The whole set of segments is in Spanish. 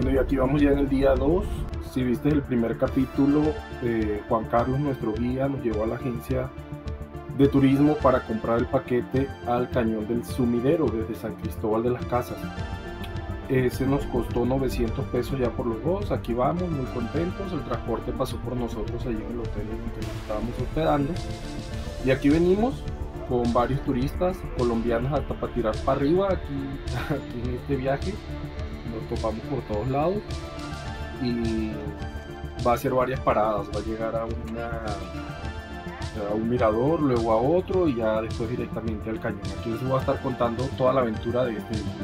Bueno, y aquí vamos ya en el día 2. Si viste el primer capítulo, Juan Carlos, nuestro guía, nos llevó a la agencia de turismo para comprar el paquete al Cañón del Sumidero desde San Cristóbal de las Casas. Ese nos costó 900 pesos ya por los dos. Aquí vamos, muy contentos. El transporte pasó por nosotros allí en el hotel en el que nos estábamos hospedando. Y aquí venimos con varios turistas colombianos hasta para tirar para arriba aquí en este viaje. Nos topamos por todos lados y va a hacer varias paradas. Va a llegar a un mirador, luego a otro y ya después directamente al cañón. Aquí les voy a estar contando toda la aventura de este día.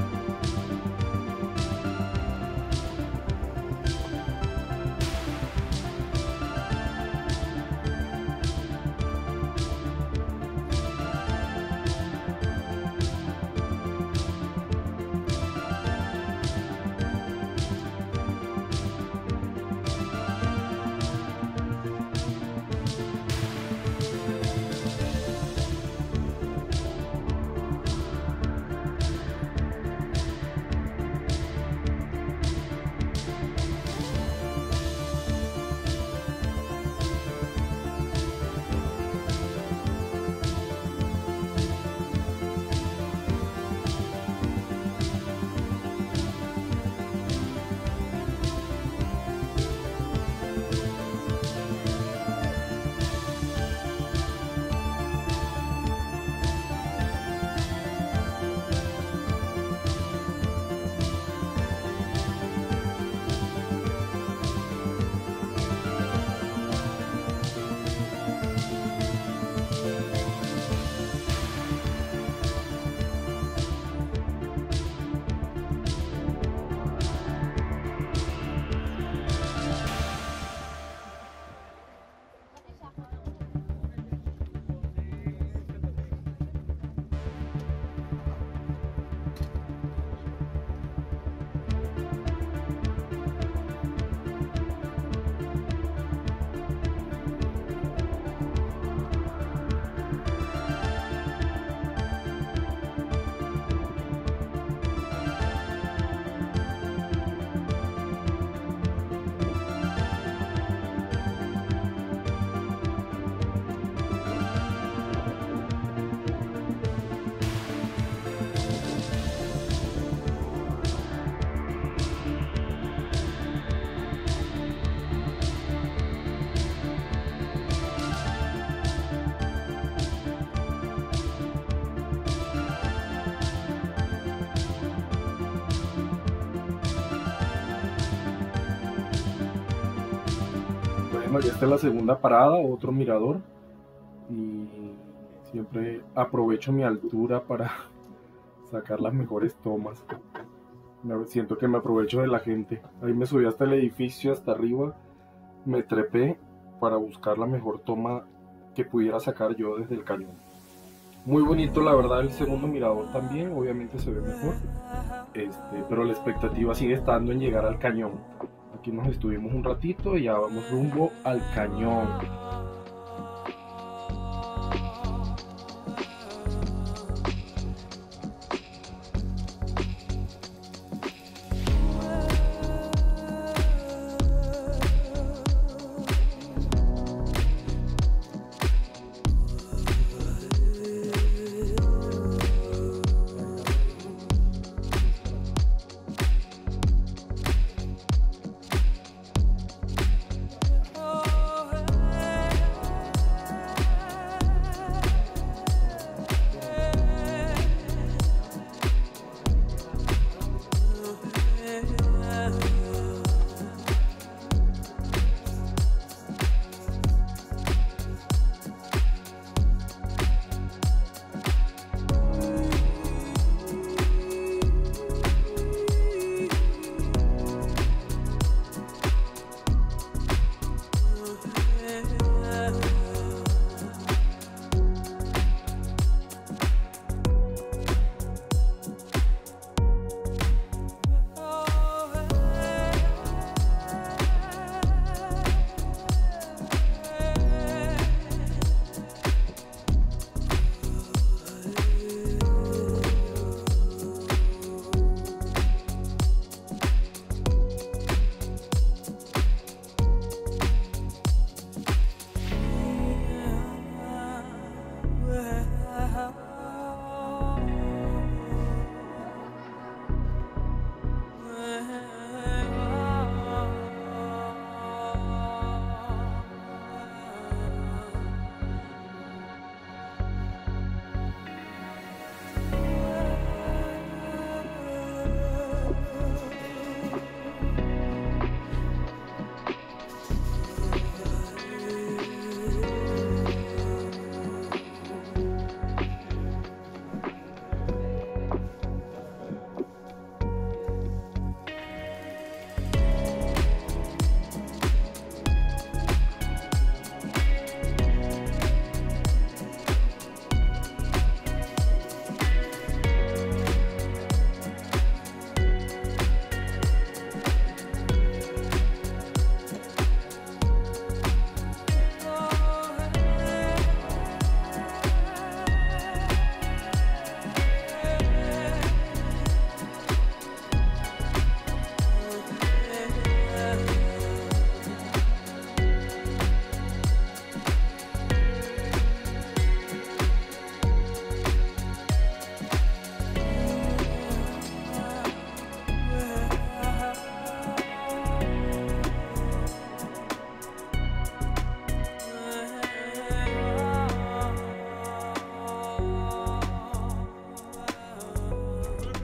Bueno, ya está la segunda parada, otro mirador, y siempre aprovecho mi altura para sacar las mejores tomas. Siento que me aprovecho de la gente. Ahí me subí hasta el edificio, hasta arriba, me trepé para buscar la mejor toma que pudiera sacar yo desde el cañón. Muy bonito, la verdad, el segundo mirador también, obviamente se ve mejor, pero la expectativa sigue estando en llegar al cañón. Aquí nos estuvimos un ratito y ya vamos rumbo al cañón.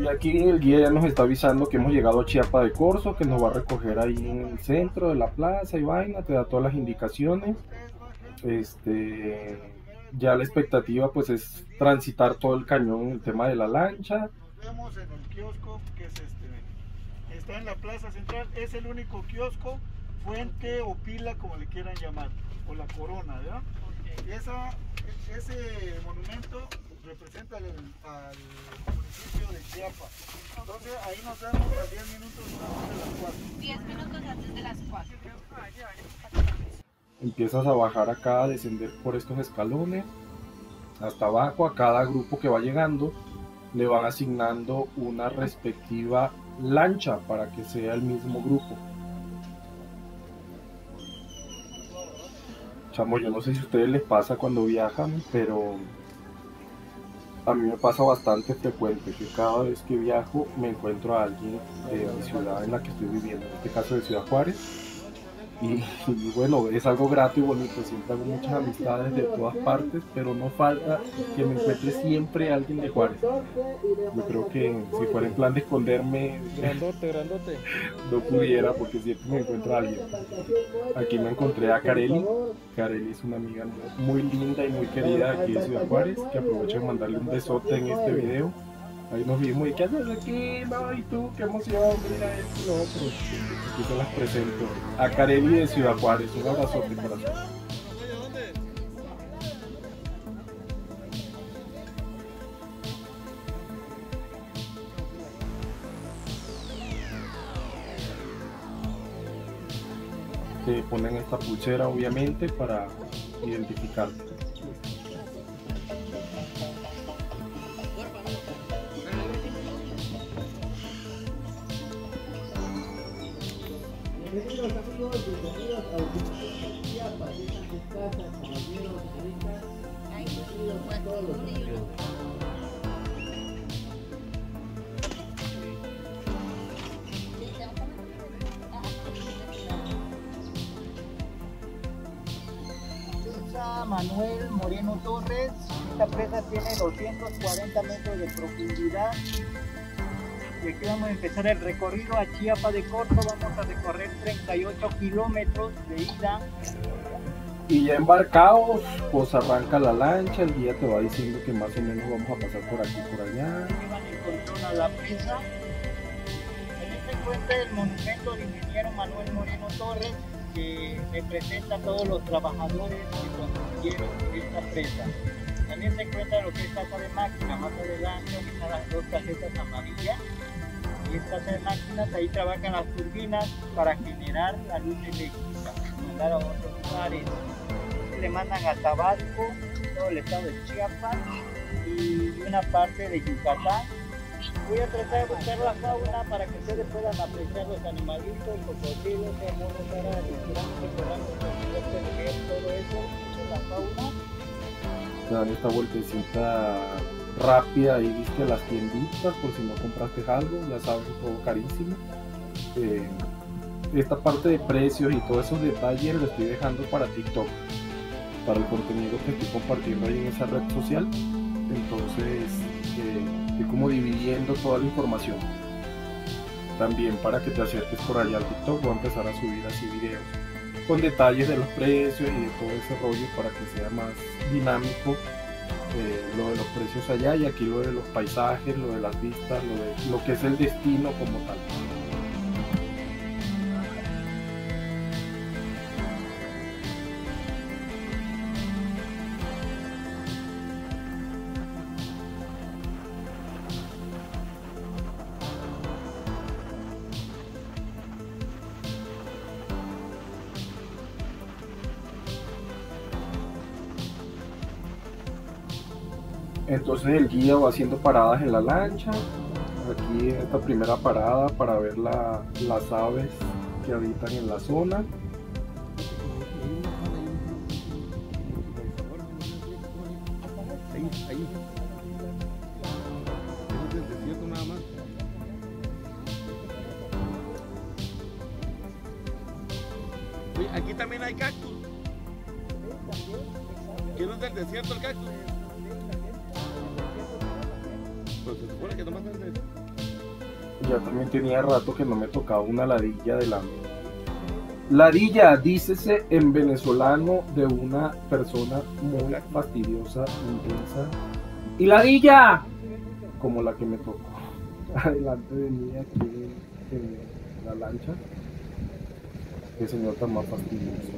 aquí el guía ya nos está avisando que hemos llegado a Chiapa de Corzo, que nos va a recoger ahí en el centro de la plaza y vaina, te da todas las indicaciones. Ya la expectativa pues es transitar todo el cañón, el tema de la lancha. Vemos en el kiosco que es está en la plaza central, es el único kiosco, fuente o pila como le quieran llamar, o la corona, ¿verdad? Ese monumento representa al municipio de Chiapas. Entonces ahí nos vemos a 10 minutos antes de las 4. 10 minutos antes de las 4. Empiezas a bajar acá, a descender por estos escalones hasta abajo. A cada grupo que va llegando le van asignando una respectiva lancha para que sea el mismo grupo. Chamo, yo no sé si a ustedes les pasa cuando viajan, pero a mí me pasa bastante frecuente que cada vez que viajo me encuentro a alguien de mi ciudad en la que estoy viviendo, en este caso de Ciudad Juárez. Y bueno, es algo grato y bonito, siempre hago muchas amistades de todas partes, pero no falta que me encuentre siempre alguien de Juárez. Yo creo que si fuera en plan de esconderme, Grandote. no pudiera, porque siempre me encuentro a alguien. Aquí me encontré a Kareli. Kareli es una amiga muy linda y muy querida aquí de Ciudad Juárez, que aprovecho de mandarle un besote en este video. Ahí nos vimos y ¿qué haces aquí? No, y tú, qué emoción, mira esto y lo otro. Aquí se las presento. A Kareli de Ciudad Juárez, un abrazote, corazón. Te ponen esta pulsera obviamente para identificarte. Bienvenidos amigos, bienvenidos a Chiapas, están sus casas, caballeros, señoritas, bienvenidos a todos los amigos. Manuel Moreno Torres, esta presa tiene 240 metros de profundidad. Y aquí vamos a empezar el recorrido a Chiapa de Corzo. Vamos a recorrer 38 kilómetros de ida. Y ya embarcados, pues arranca la lancha, el guía te va diciendo que más o menos vamos a pasar por aquí, por allá. Llevan el control a la presa. Aquí se encuentra el monumento del ingeniero Manuel Moreno Torres, que representa a todos los trabajadores que construyeron esta presa. También se encuentra lo que es casa de máquina, más adelante, que están las dos casetas amarillas. Y es casa de máquinas, ahí trabajan las turbinas para generar la luz eléctrica, mandar a otros lugares. Le mandan a Tabasco, todo el estado de Chiapas y una parte de Yucatán. Voy a tratar de buscar la fauna para que ustedes puedan apreciar los animalitos, cocodrilos, monos árabes, todo eso, la fauna. Te dan esta vueltecita rápida y viste las tienditas por si no compraste algo, ya sabes, todo carísimo. Esta parte de precios y todos esos detalles lo estoy dejando para TikTok, para el contenido que estoy compartiendo ahí en esa red social. Entonces estoy como dividiendo toda la información. También para que te acerques por allá al TikTok voy a empezar a subir así videos con detalles de los precios y de todo ese rollo para que sea más dinámico, lo de los precios allá y aquí lo de los paisajes, lo de las vistas, lo que es el destino como tal. Entonces el guía va haciendo paradas en la lancha, aquí en esta primera parada para ver las aves que habitan en la zona. Ahí. Es el desierto nada más. Oye, aquí también hay cactus. ¿Qué no es del desierto el cactus? Pues se supone que nomás es de... ya también tenía rato que no me tocaba una ladilla de la... Ladilla, dícese en venezolano de una persona muy fastidiosa, intensa. ¡Y ladilla! Como la que me tocó adelante de mí aquí en la lancha. Qué señor tan más fastidioso.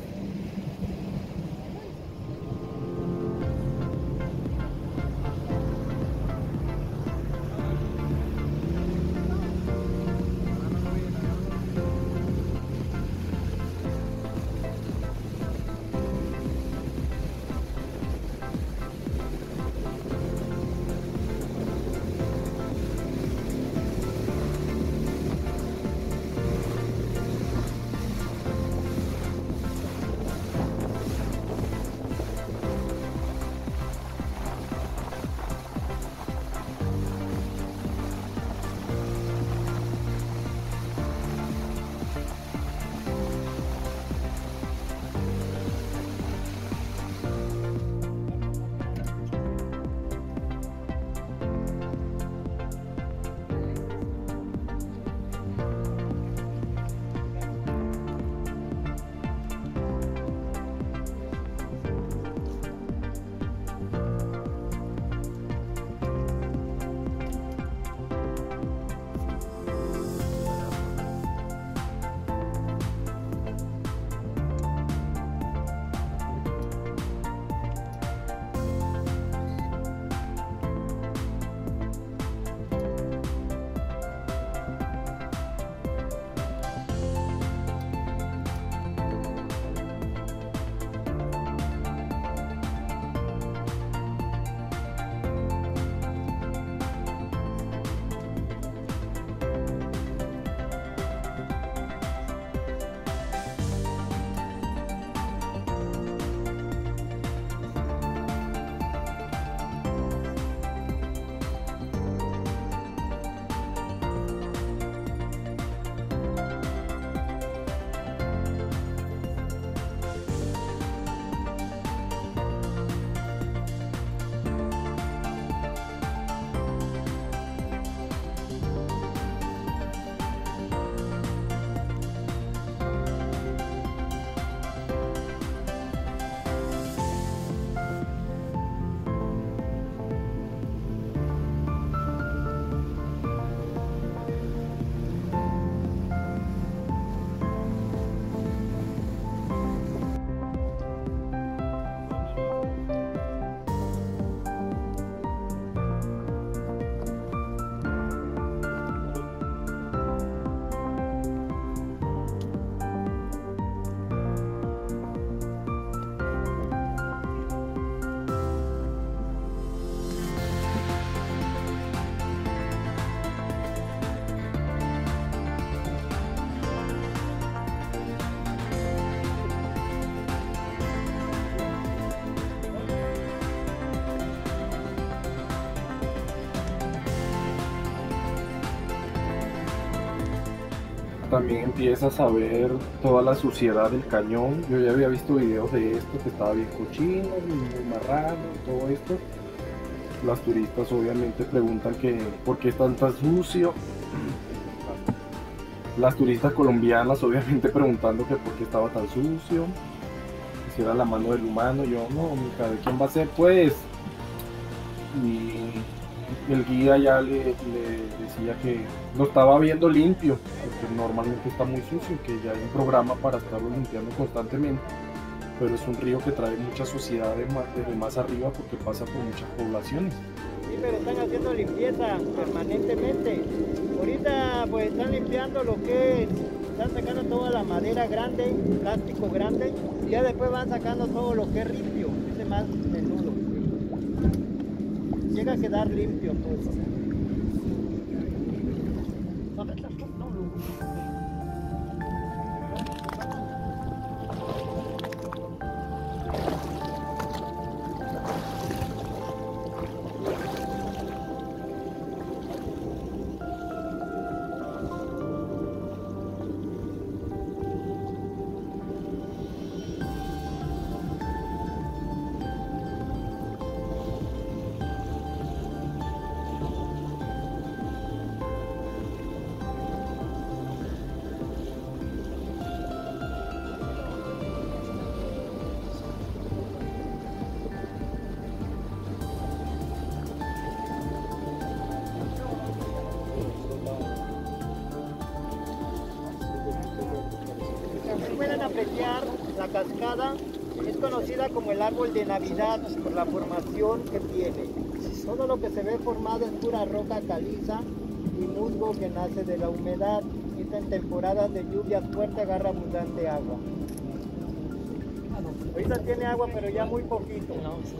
También empiezas a ver toda la suciedad del cañón. Yo ya había visto videos de esto, que estaba bien cochino, muy marrano, todo esto. Las turistas obviamente preguntan que por qué está tan sucio. Las turistas colombianas obviamente preguntando que por qué estaba tan sucio, si era la mano del humano. Yo, no, mija, ¿de quién va a ser pues? Y el guía ya le decía que lo estaba viendo limpio, porque normalmente está muy sucio, que ya hay un programa para estarlo limpiando constantemente, pero es un río que trae mucha suciedad desde más arriba porque pasa por muchas poblaciones. Sí, pero están haciendo limpieza permanentemente. Ahorita pues están limpiando lo que es, están sacando toda la madera grande, plástico grande, y ya después van sacando todo lo que es limpio, ese más menudo. Llega a quedar limpio todo. Ustedes pueden apreciar la cascada, es conocida como el árbol de Navidad por la formación que tiene. Todo lo que se ve formado es pura roca caliza y musgo que nace de la humedad. Esta en temporadas de lluvias fuertes agarra abundante agua. Ahorita tiene agua, pero ya muy poquito.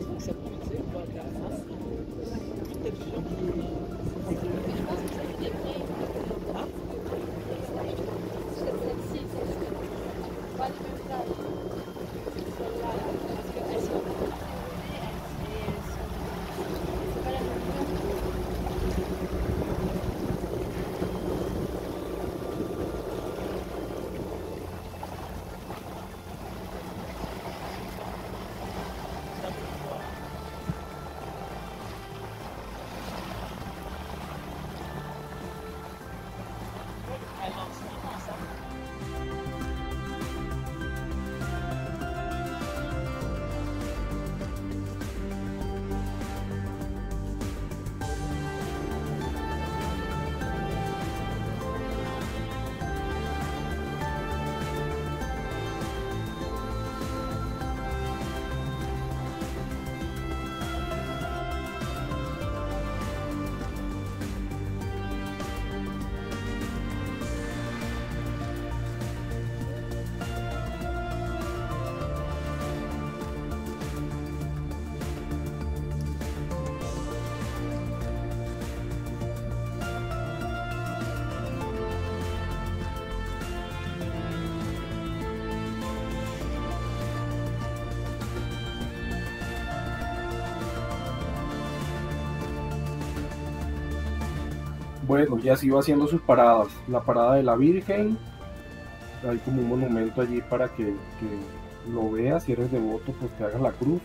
Bueno, y así va haciendo sus paradas. La parada de la Virgen, hay como un monumento allí para que lo veas. Si eres devoto, pues te hagas la cruz.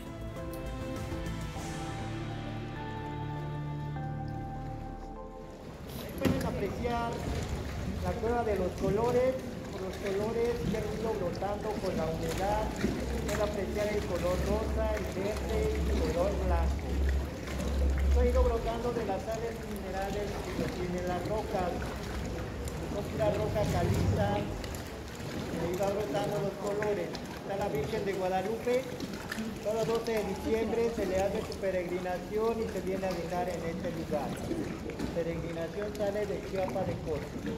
Pueden apreciar la cueva de los colores. Por los colores que han ido brotando con la humedad. Pueden apreciar el color rosa, el verde y el color blanco. Esto ha ido brotando de las sales minerales que tienen las rocas. Son pura roca caliza. Ahí va brotando los colores. Está la Virgen de Guadalupe. Todo 12 de diciembre se le hace su peregrinación y se viene a dejar en este lugar. La peregrinación sale de Chiapa de Corzo.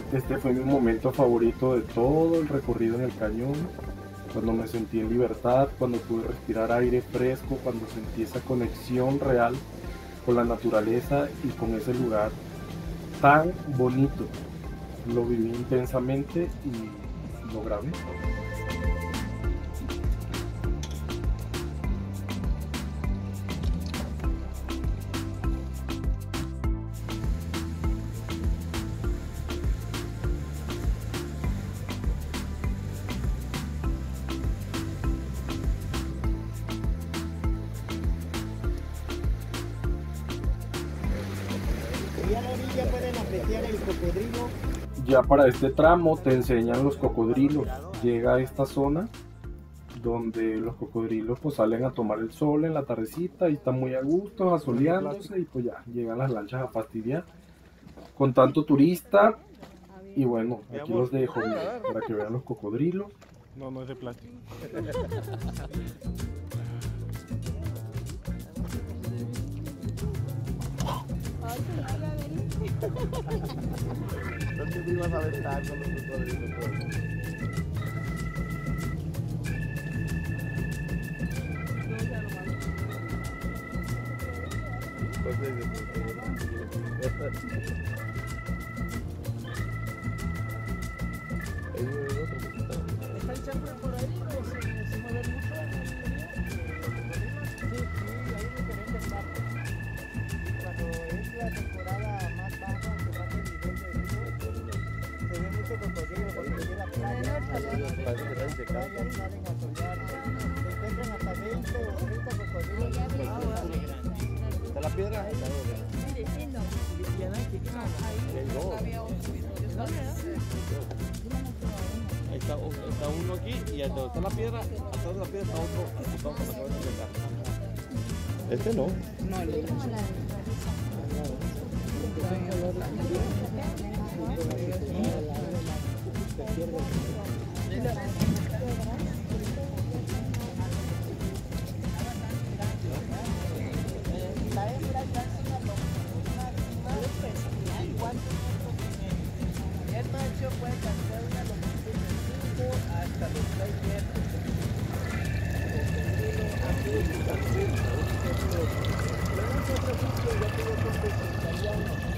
Este fue mi momento favorito de todo el recorrido en el cañón, cuando me sentí en libertad, cuando pude respirar aire fresco, cuando sentí esa conexión real con la naturaleza y con ese lugar tan bonito. Lo viví intensamente y lo grabé. Y a la orilla pueden apreciar el cocodrilo. Ya para este tramo te enseñan los cocodrilos. Llega a esta zona donde los cocodrilos pues salen a tomar el sol en la tardecita y están muy a gusto, asoleándose, y pues ya llegan las lanchas a fastidiar con tanto turista. Y bueno, aquí los dejo para que vean los cocodrilos. No, no es de plástico. ¿Dónde te ibas a aventar con los cocodrilos? ¿Está el chambre por ahí o se mueve mucho? Sí, hay diferentes partes. Cuando es la temporada más baja, que baja el nivel del río, se ve mucho cocodrilo porque ve la playa. Las playas salen a solearse. Se encuentran hasta 20 o 30 cocodrilos. ¿Está la piedra? Ahí está uno aquí y donde está la piedra, atrás de la piedra está otro con la cabeza de acá. Este no. La hembra está haciendo el macho puede alcanzar una longitud de 5 hasta los 6 metros. Pero nosotros ya tengo que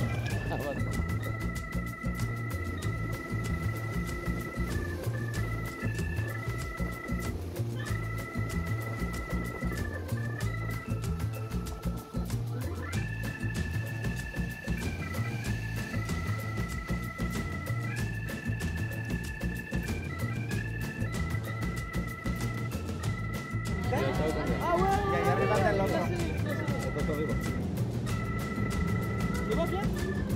y allá arriba está el otro. Otro arriba. ¿Llevas bien?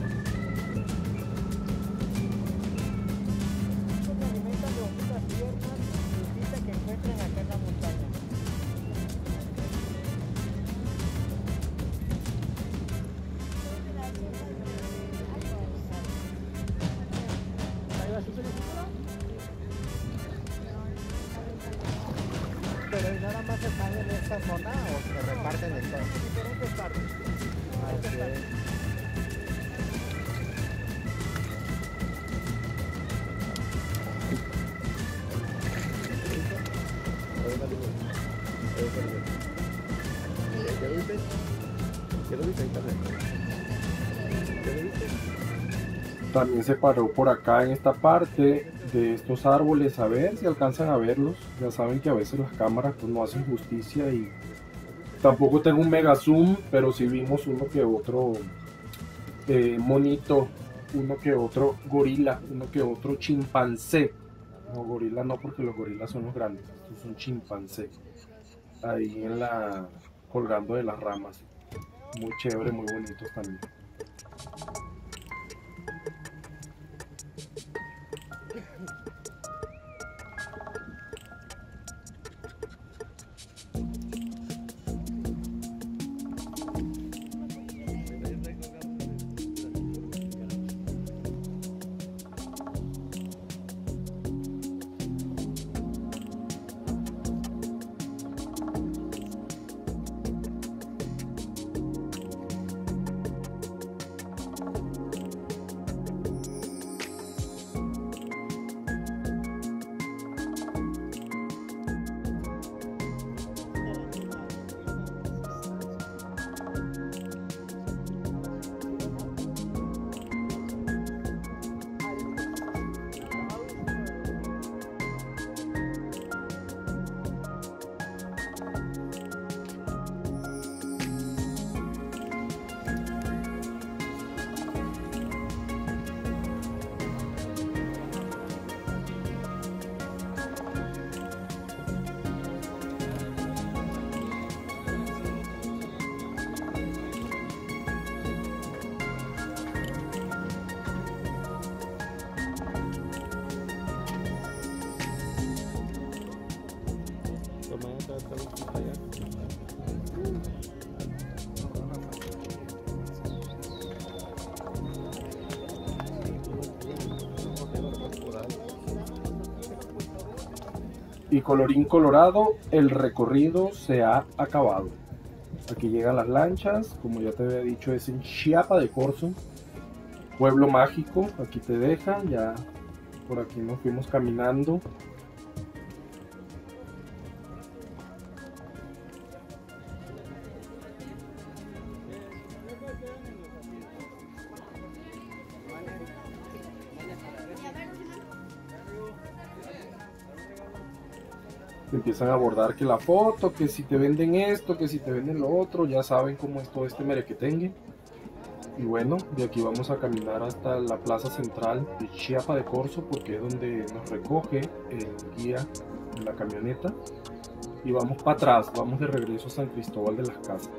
Se alimentan de hojitas tiernas y frutitas que encuentran acá en la montaña. Pero nada más están en esta zona o se reparten en todas diferentes partes. ¿Qué lo viste? ¿Qué lo viste? También se paró por acá en esta parte de estos árboles a ver si alcanzan a verlos. Ya saben que a veces las cámaras pues no hacen justicia y tampoco tengo un mega zoom, pero sí vimos uno que otro monito, uno que otro gorila, uno que otro chimpancé. No, gorila no, porque los gorilas son los grandes, estos son chimpancé. Ahí en la colgando de las ramas. Muy chévere, muy bonitos también. está bien chiquita ya. Y colorín colorado, el recorrido se ha acabado. Aquí llegan las lanchas, como ya te había dicho, es en Chiapa de Corzo, pueblo mágico. Aquí te dejan, ya por aquí nos fuimos caminando. Te empiezan a abordar que la foto, que si te venden esto, que si te venden lo otro, ya saben cómo es todo este merequetengue. Y bueno, de aquí vamos a caminar hasta la plaza central de Chiapa de Corzo, porque es donde nos recoge el guía en la camioneta. Y vamos para atrás, vamos de regreso a San Cristóbal de las Casas.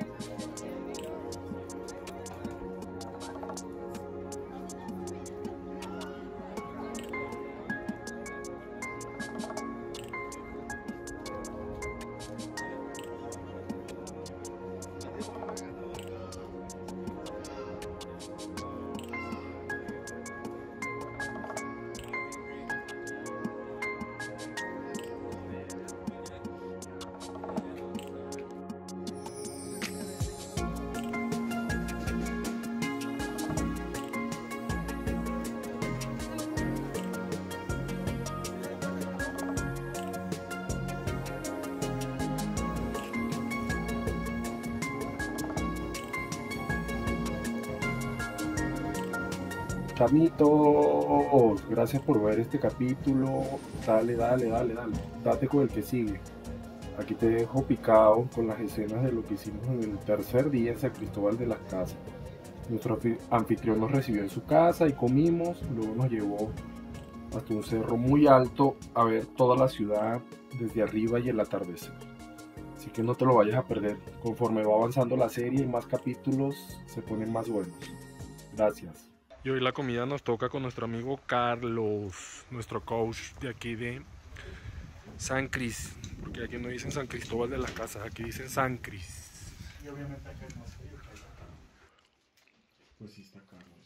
Chamitos, gracias por ver este capítulo. Dale, date con el que sigue. Aquí te dejo picado con las escenas de lo que hicimos en el tercer día en San Cristóbal de las Casas. Nuestro anfitrión nos recibió en su casa y comimos, luego nos llevó hasta un cerro muy alto a ver toda la ciudad desde arriba y el atardecer. Así que no te lo vayas a perder. Conforme va avanzando la serie y más capítulos se ponen más buenos. Gracias. Y hoy la comida nos toca con nuestro amigo Carlos, nuestro coach de aquí de San Cris, porque aquí no dicen San Cristóbal de las Casas, aquí dicen San Cris. Y obviamente acá es más frío que allá. Pues sí está Carlos.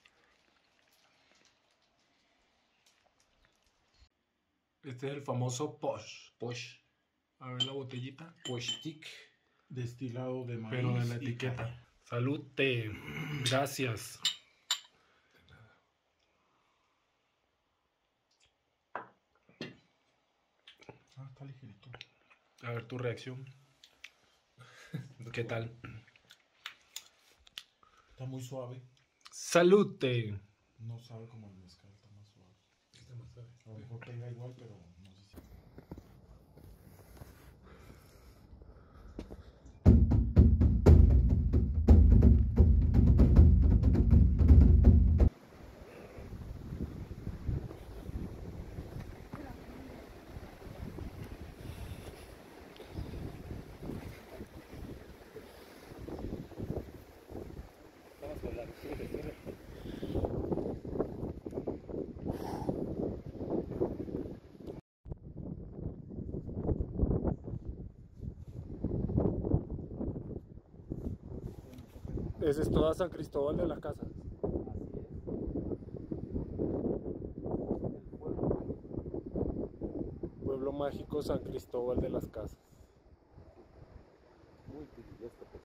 Este es el famoso Posh. A ver la botellita. Poshtik. Destilado de maíz. Pero de la etiqueta. Salud, té. Gracias. Está ligerito. A ver tu reacción. ¿Qué tal? Está muy suave. Salud, té. No sabe como el mezcal, está más suave. A lo mejor pega igual, pero no sé si... Ese es toda San Cristóbal de las Casas. Pueblo mágico San Cristóbal de las Casas.